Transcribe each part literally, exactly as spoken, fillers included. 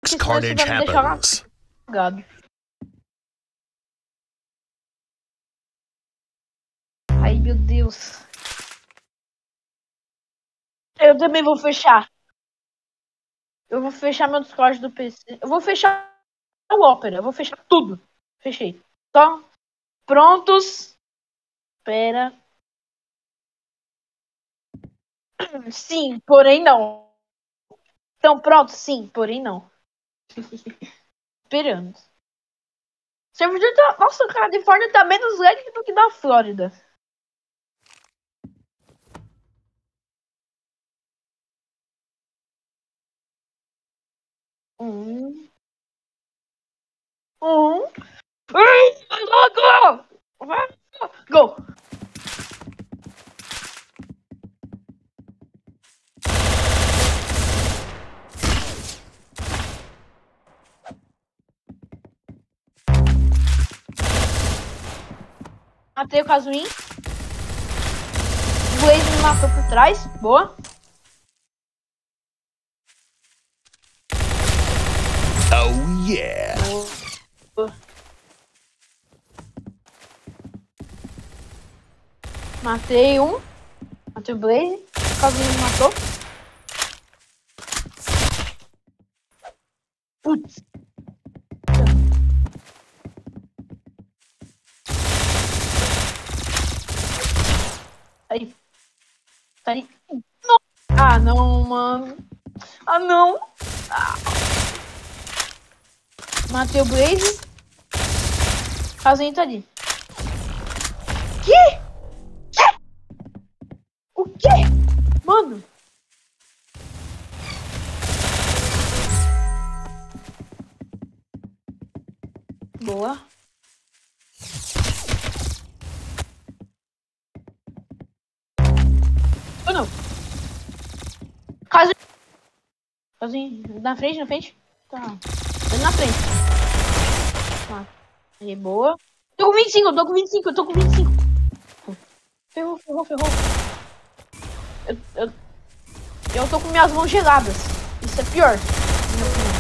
Carnage happens. Gado. Ai, meu Deus. Eu também vou fechar. Eu vou fechar meu Discord do P C. Eu vou fechar o Opera. Eu vou fechar tudo. Fechei. Então, prontos? Espera. Sim, porém não. Então, pronto, sim, porém não. Esperando. O servidor tá... Nossa, a Califórnia tá menos lag do que na Flórida. Um. Um. Vai logo! Vai! Go! Matei o Kazuin. O Blaze me matou por trás. Boa. Oh yeah. Boa. Matei um. Matei o Blaze. O Kazuin me matou. Putz. Aí. Tá aí. Não. Ah, não, mano. Ah, não. Ah. Matei o Blaze. O Kazuin tá ali. Que? Que? O quê? Mano. Boa. Ou não? Caso... Casinho. Na frente, na frente. Tá. Tá na frente. Tá. Aí, boa. Tô com vinte e cinco, eu tô com vinte e cinco, eu tô com vinte e cinco. Ferrou, ferrou, ferrou. Eu, eu, eu tô com minhas mãos geladas. Isso é pior. Minha opinião.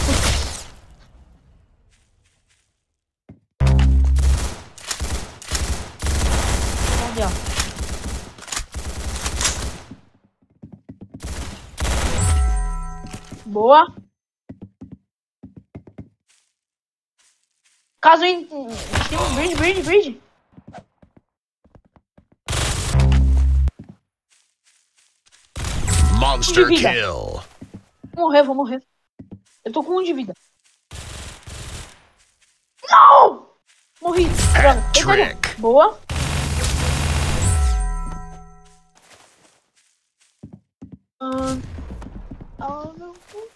Cadê, ó? Boa. Caso em... Bridge, bridge, bridge. Monster kill. Vou morrer, vou morrer. Eu tô com um de vida. Não! Morri. Trick. Boa. Ah, ah, não.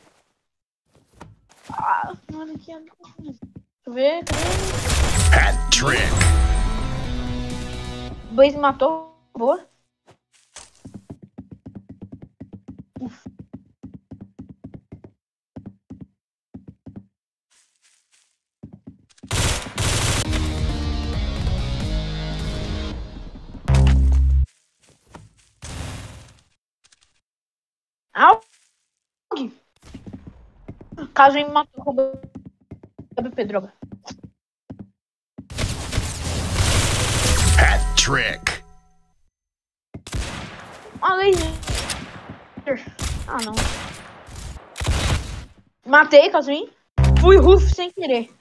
Ah, mano, que... Deixa eu ver, cadê? Hat trick. Blaze matou. Boa. Uf. Au! Caso me matou com o B P, droga. Hat trick. Ah, laser. Ah, não. Matei, Kazuin. Fui roof sem querer.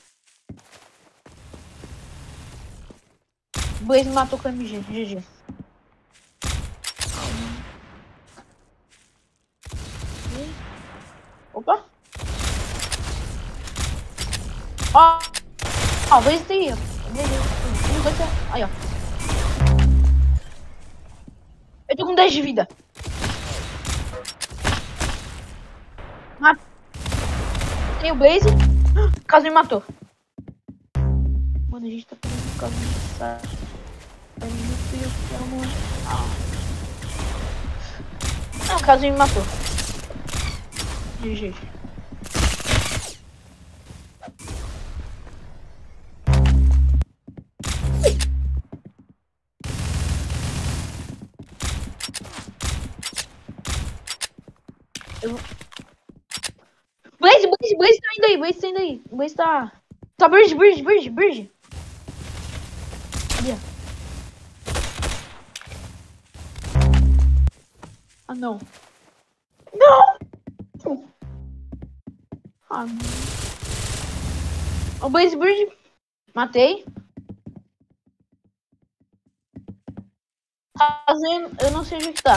Blaze me matou com o M G. G G. Opa. Ó. Ó, o Blaze tem... Um, dois, três. Aí, ó. Eu tô com dez de vida. Matei o Blaze. O Caso me matou. Mano, a gente tá perdendo o caso de Sasha. Ai, meu Deus, pelo amor. Não, o Caso me matou. G G. Eu... Blaze, Blaze, Blaze! Blaze tá indo aí, Blaze tá indo aí. O Blaze tá... Tá bridge, bridge, bridge, bridge. Ali, ó. Ah, não. Não! Ah, não. O Blaze bridge. Matei. Fazendo... Eu não sei onde que tá.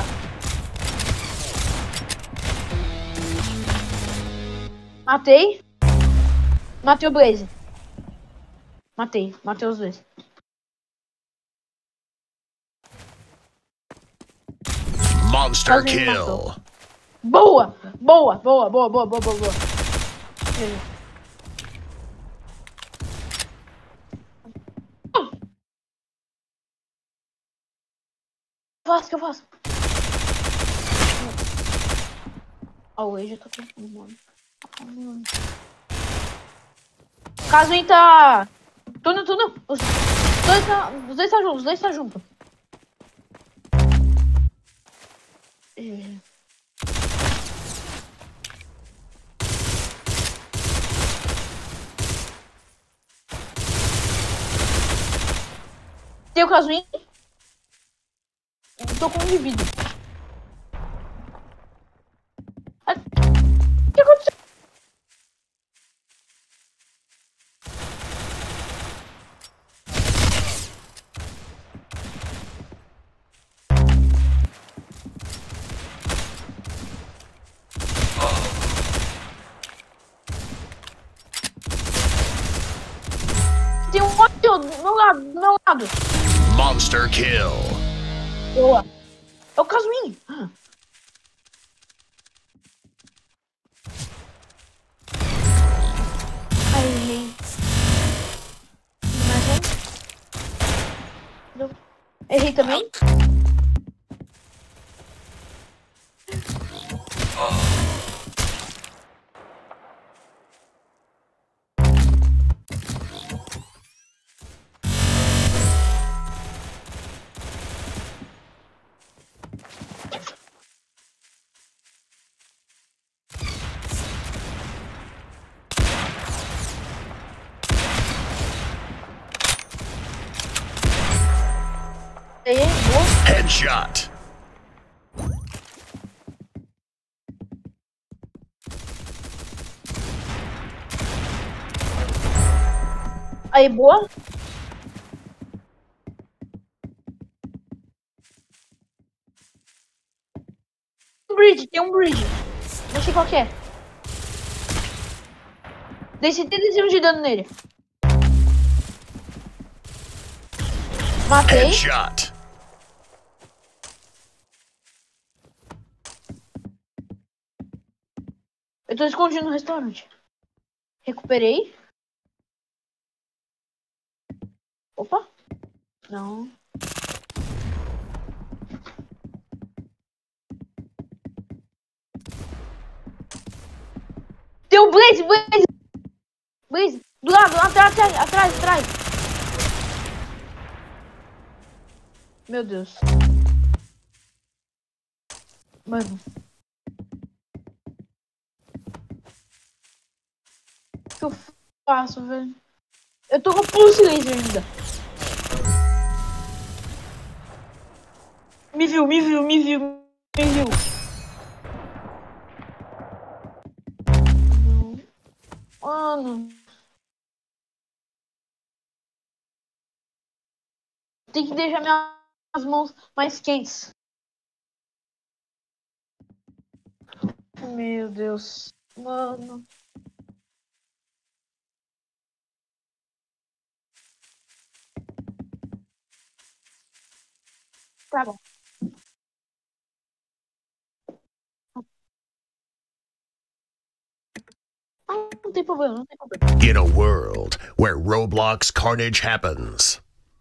Matei. Matei o Blaze. Matei. Matei os dois. Monster Quase me kill. matou. Boa! Boa, boa, boa, boa, boa, boa, boa. O que eu faço? O que eu faço? Ó, o já tá com mano. Caso tá... Túnel, túnel. Os dois tá... Os dois tá juntos, os dois tá junto. Tem o Casuim. Tô com um de vida. Ah, o que aconteceu? Tem um outro do meu lado, do meu lado. Monster kill. Boa. É o Casuim. Ah. Aí, errei. Mais um. Deu. Errei também. Aí, boa. Headshot. Aí, boa. Um bridge, tem um bridge. Não sei qual que é. Dei setenta e cinco de dano nele. Matei. Headshot. Eu tô escondido no restaurante. Recuperei. Opa. Não. Tem o Blaze, Blaze. Blaze. Do lado, atrás, atrás, atrás, atrás. Meu Deus. Mano. O que eu faço, velho? Eu tô com pulse laser ainda. Me viu, me viu, me viu, me viu. Mano. Tem que deixar minhas mãos mais quentes. Meu Deus. Mano. Tá bom. Ah, não tem problema, não tem problema. In a world where Roblox carnage happens.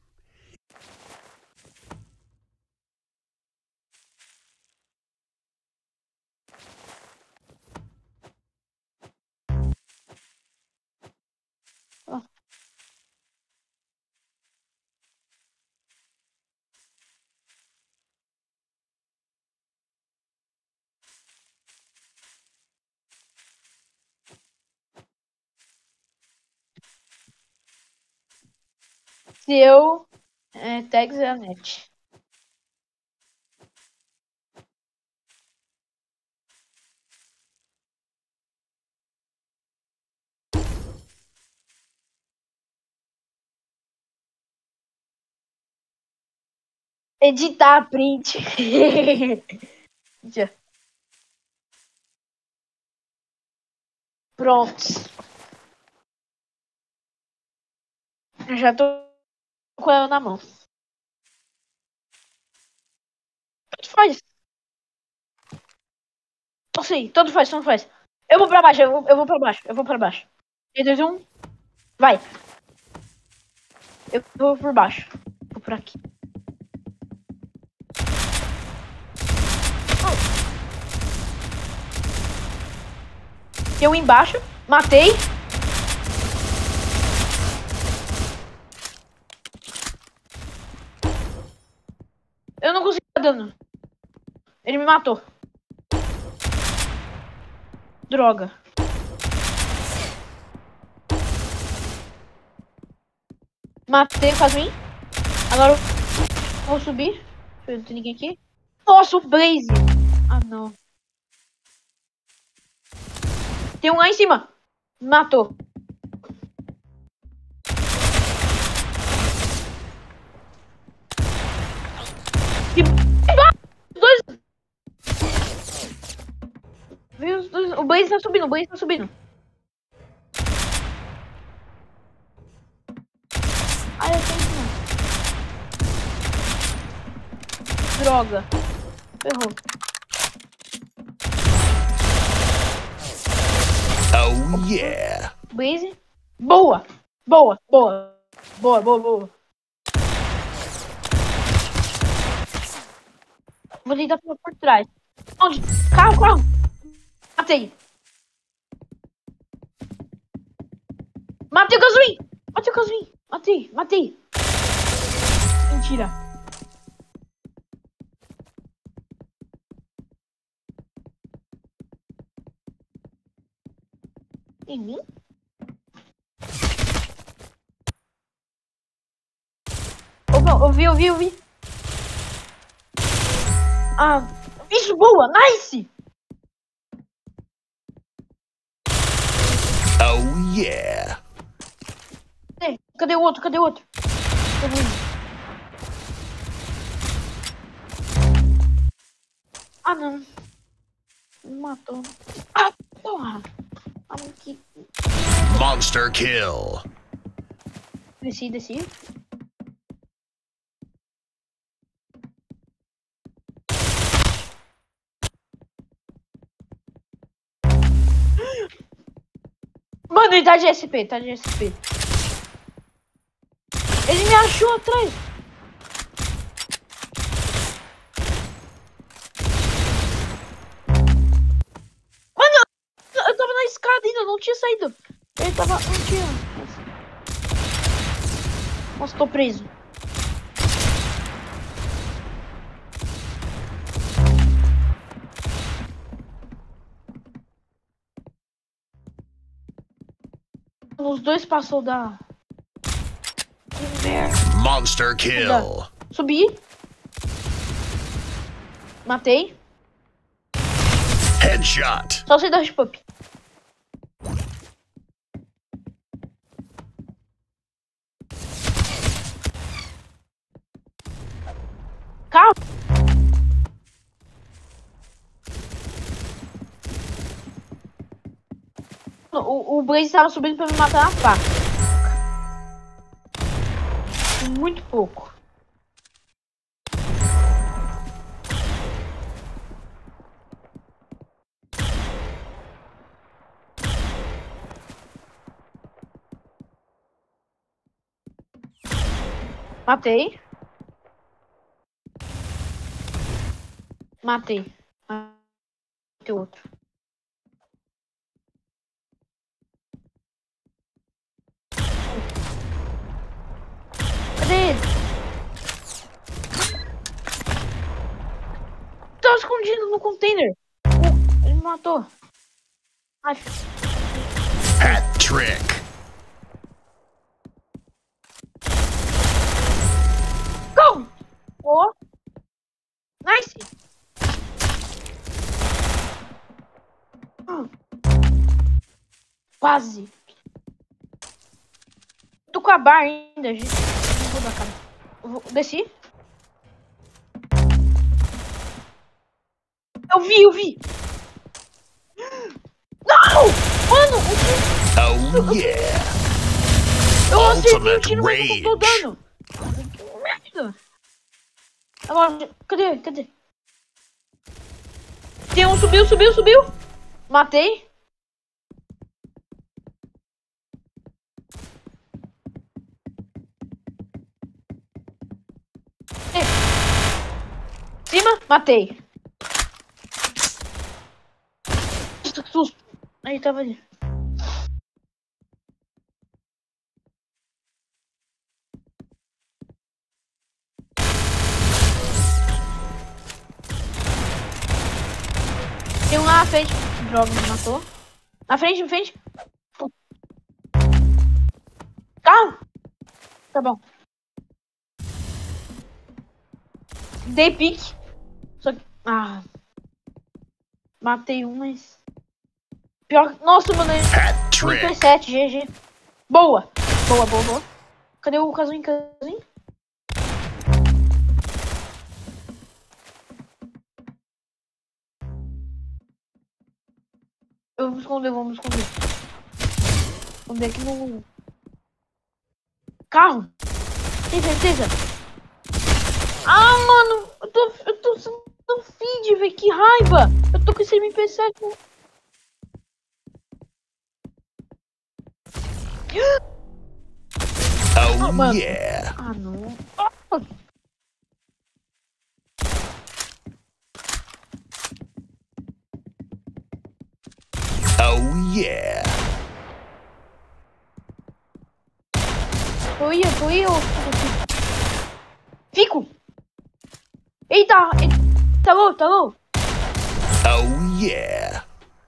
Ah. Seu é, tags é a net. Editar print. Já. Pronto. Eu já tô com ela na mão. Tanto faz. Não sei, tanto faz, tanto faz. Eu vou pra baixo, eu vou, eu vou pra baixo, eu vou pra baixo. três, dois, um, vai. Eu vou por baixo. Vou por aqui. Tem um embaixo, matei. Eu não consegui dar dano. Ele me matou. Droga. Matei, faz mim. Agora eu vou subir. Deixa eu ver, não tem ninguém aqui. Nossa, o Blaze. Ah, não. Tem um lá em cima. Me matou. Que... Dois... Viu? Dois... O Blaze tá subindo, o Blaze tá subindo. Ai, eu tenho que... Droga. Ferrou. Oh yeah. Blaze. Boa. Boa, boa. Boa, boa, boa. Vou tentar pular por trás. Onde? Carro, carro. Matei. Matei o Gazuin. Matei o Gazuin. Matei, matei. Mentira. Em mim? Opa, eu vi, eu vi, eu vi. Ah, isso, boa, nice! Oh yeah. Cadê, cadê o outro? Cadê o outro? Ah, não. Me matou. Ah, porra. Ah, que... Monster kill. Desci, desci. Mano, ele tá de S P, tá de S P. Ele me achou atrás. Mano, eu tava na escada ainda, não tinha saído. Ele tava... Não tinha... Nossa, tô preso. Os dois passou da... Monster kill. Subi. Matei. Headshot. Só sei da Rush-Pup. Calma. O, o Blaze tava subindo pra me matar na faca. Muito pouco. Matei. Matei. Matei outro. Cadê ele? Tava escondido no container. Oh, ele me matou. Ai. Hat trick. Quase. Tô com a bar ainda, gente. Não vou dar cara. Eu vou... Desci. Eu vi, eu vi. Não! Mano, o tiro... Oh yeah! Eu acertei o Ultimate tiro, mas eu não tô rage. dando. Que merda. Agora, cadê? Cadê? Tem um, subiu, subiu, subiu. Matei. Cima, matei. Que susto. Aí, tava ali. Tem um lá na frente. Droga, me matou. Na frente, na frente. Carro. Tá bom. Dei pique. Só que... Ah. Matei um, mas... Pior que... Nossa, mano. Hat Um trick. P sete, G G. Boa. Boa, boa, boa. Cadê o casinho, casinho? Eu vou me esconder, vou me esconder. Esconder aqui no... Carro. Tem certeza? Ah, mano. Eu tô... Eu tô sendo feed, velho. Que raiva. Eu tô com esse M P sete. Oh Ah, mano. yeah! Ah, não. Oh yeah! Eu ia, eu ia. Eu... Fico. Eita. Tá bom, tá bom. Oh yeah!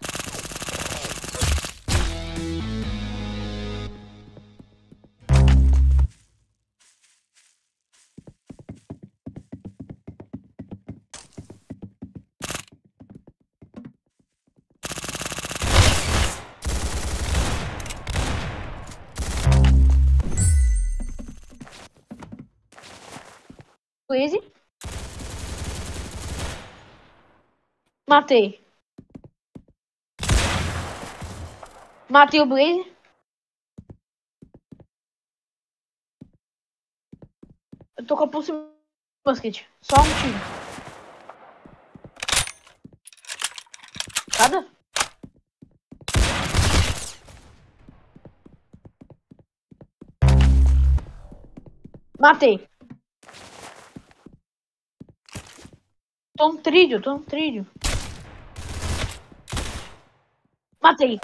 Blaze. Matei. Matei o Blaze. Eu tô com a pulse basket. Só um tiro. Cada? Matei. Tô no trilho, tô no trilho. Matei.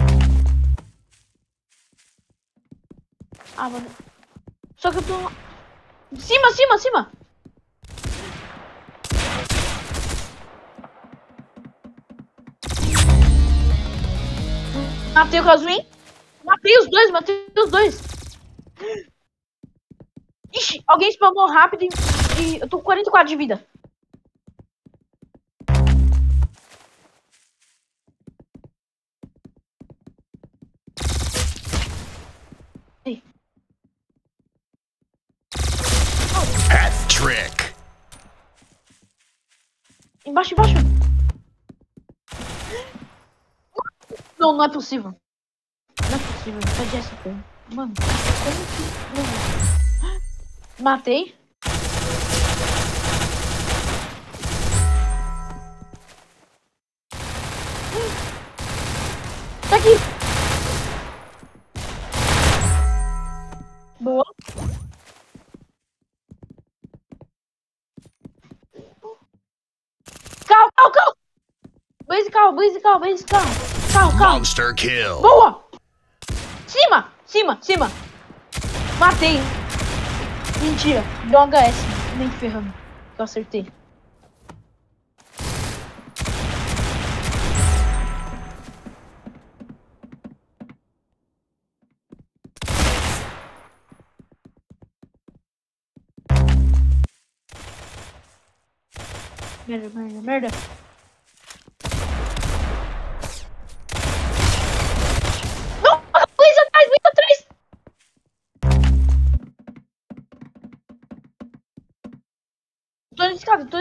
Ah, mano. Só que eu tô... Cima, cima, cima. Matei o Kazuin. Matei os dois, matei os dois. Ixi, alguém spawnou rápido e, e eu tô com quarenta e quatro de vida. Ei. Hat trick. Embaixo, embaixo. Não, não é possível. Não é possível, tá de S P. Mano, como que... Não. Matei. Tá aqui. Boa. Calma, calma, calma. Blaze, calma, Blaze, calma, Blaze, calma. Calma, calma. Monster kill. Boa. Cima, cima, cima. Matei. Mentira, deu um H S. Nem ferrando. Eu acertei. Merda, merda, merda. Não!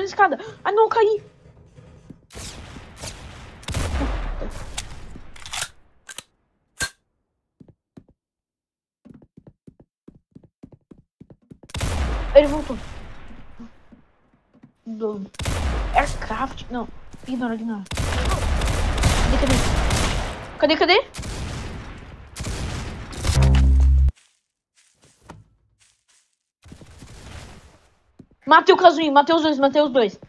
escada. Ah, não, caí. Ele voltou. Do... Aircraft. Não. Ignora, ignora. Cadê, cadê? Cadê, cadê? Matei o Kazuinho, matei os dois, matei os dois.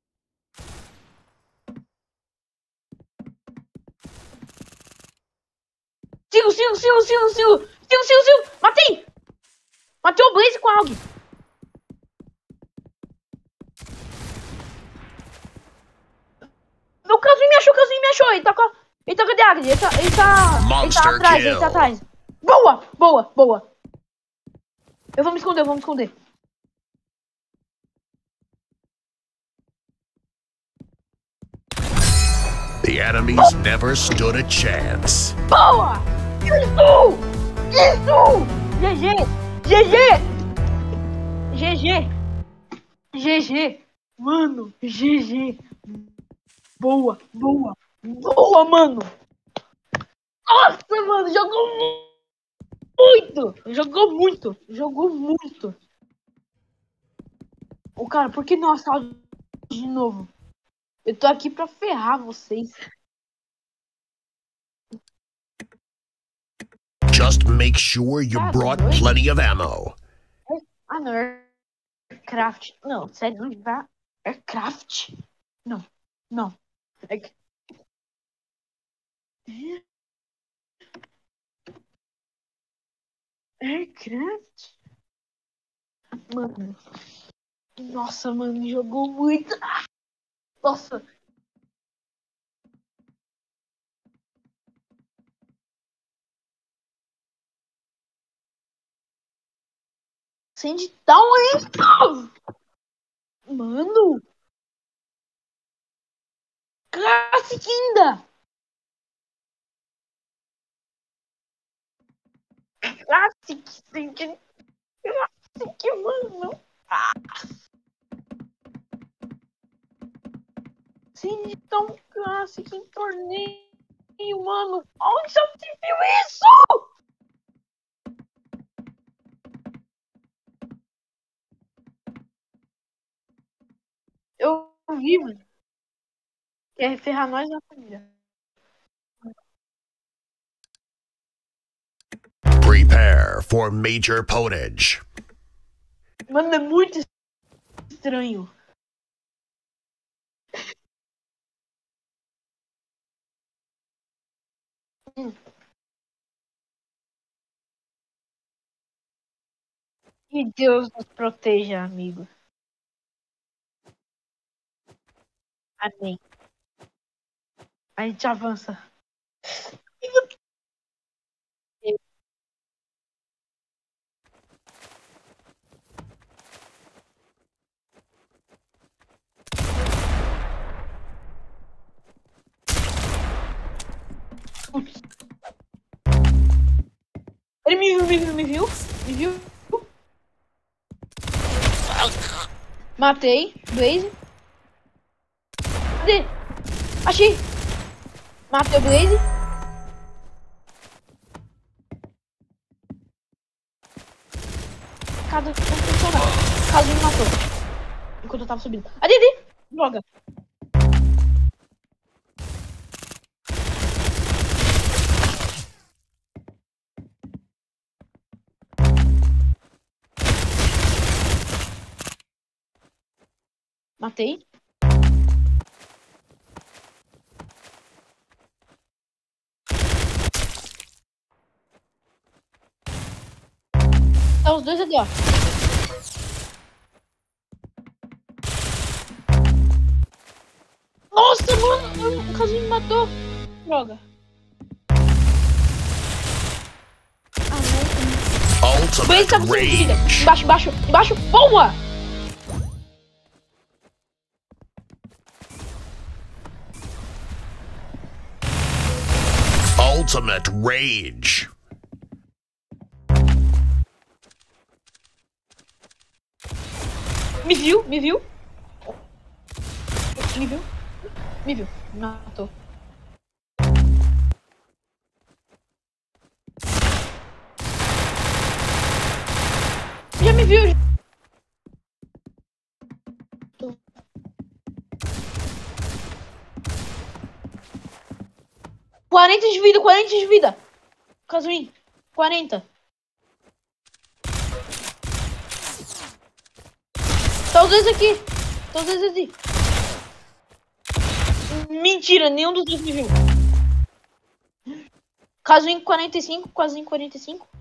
Sigo, sigo, sigo, sigo, sigo. Sigo, sigo, sigo. Matei. Matei o Blaze com a Aug. O Kazuinho me achou, o Kazuinho me achou. Ele tá com a... Ele tá com a D H. Ele tá... Ele tá... Ele tá atrás, ele tá atrás. Boa, boa, boa. Eu vou me esconder, eu vou me esconder. The enemies never stood a chance. Boa! Isso! Isso! G G! G G! G G! G G! Mano, G G! Boa, boa! Boa, mano! Nossa, mano, jogou muito! Jogou muito! Jogou muito! Ô, cara, por que não assalto de novo? Eu tô aqui pra ferrar vocês. Just make sure you brought plenty of ammo. Ah, não. Aircraft. Não, sério, não vai. Aircraft? Não, não. É... Aircraft? Mano. Nossa, mano, jogou muito. Nossa. Send down isso! Mano! Classic ainda! Classic! Send... Classic, mano! Ah. Send down Classic em torneio, mano! Onde já se viu isso? Eu vi, mano. Quer ferrar nós na família. Prepare for major potage. Mano, é muito estranho. Hum. Que Deus nos proteja, amigo. Amém. A gente avança. Ele me viu, me viu, me viu, me viu. Matei, Blaze. Cadê? Achei. Matei o Blaze. Cada um Caso me matou. Enquanto eu tava subindo. A Didi! Droga! Matei. Tá os dois ali, ó. Nossa, mano! O Casinho me matou. Droga. Ah, não. Foi ele que tava sendo vida. Embaixo, embaixo, embaixo. Boa! Ultimate rage. Me viu, me viu. Me viu? Me viu. Me matou. Já me viu. quarenta de vida, quarenta de vida. Casuim, quarenta. Tá os dois aqui. Tá os dois aqui. Mentira, nenhum dos dois me viu. Casuim quarenta e cinco, Casuim quarenta e cinco.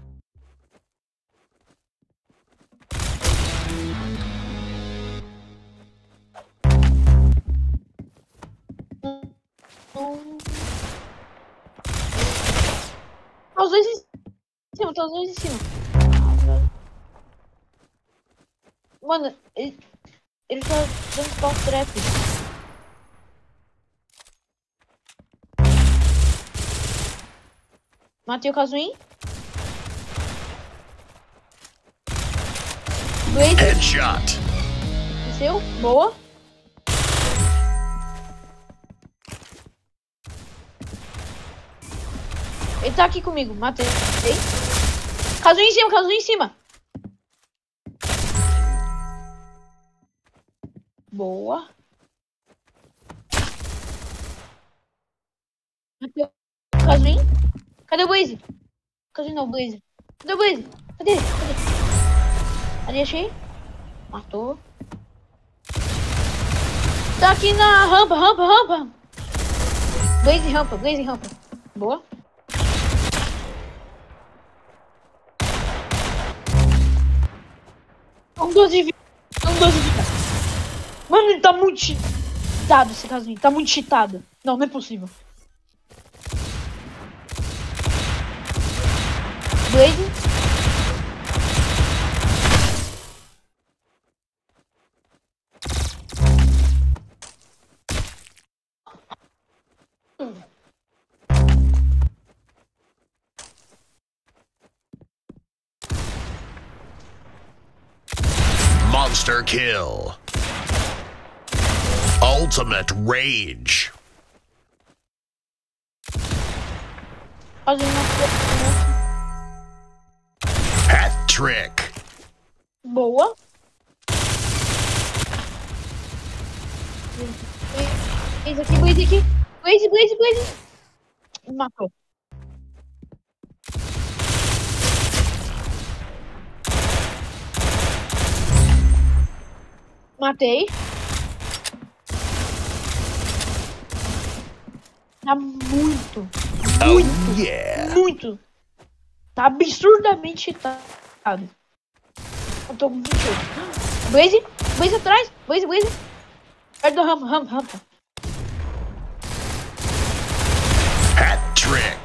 Tá os dois em cima, tá os dois em cima. Mano, ele, ele tá dando spawn trap. Matei o Casuim. Blaze. Headshot. Desceu. Boa. Ele tá aqui comigo. Matei. Casuim em cima, Casuim em cima. Boa. Matei o Casuim. Cadê o Blaze? Casuim não, o Blaze. Cadê o Blaze? Cadê? Cadê? Ali, achei. Matou. Tá aqui na rampa, rampa, rampa. Blaze rampa, Blaze rampa. Boa. Um doze de vida. Um doze de vida. Mano, ele tá muito cheatado esse Casuim. Tá muito cheatado. Não, não é possível. Blaze. Monster kill. Ultimate rage. Casuim matou. Hat trick. Boa. Blaze aqui, Blaze aqui. Blaze, Blaze, Blaze. Matou. Matei. Tá muito, Oh muito, yeah. muito. Tá absurdamente cheatado. Eu tô com vinte e oito. Blaze, Blaze atrás. Blaze, Blaze. Perto da rampa, rampa, rampa. Hat trick.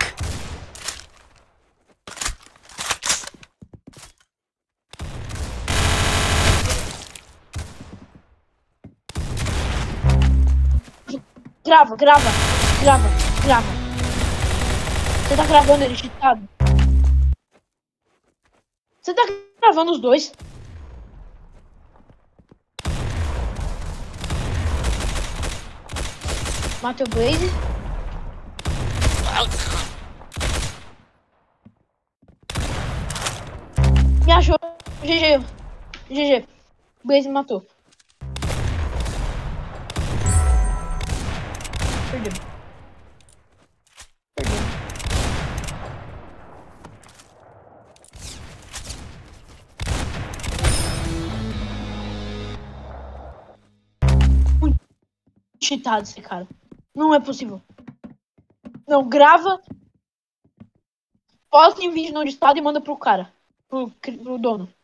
Grava, grava, grava, grava. Você tá gravando ele cheatado? Você tá gravando os dois? Matei o Blaze. Me achou. G G. G G. Blaze me matou. Perdeu. Perdeu. Muito cheatado esse cara. Não é possível. Não, grava. Posta em vídeo no estado e manda pro cara. Pro, pro dono.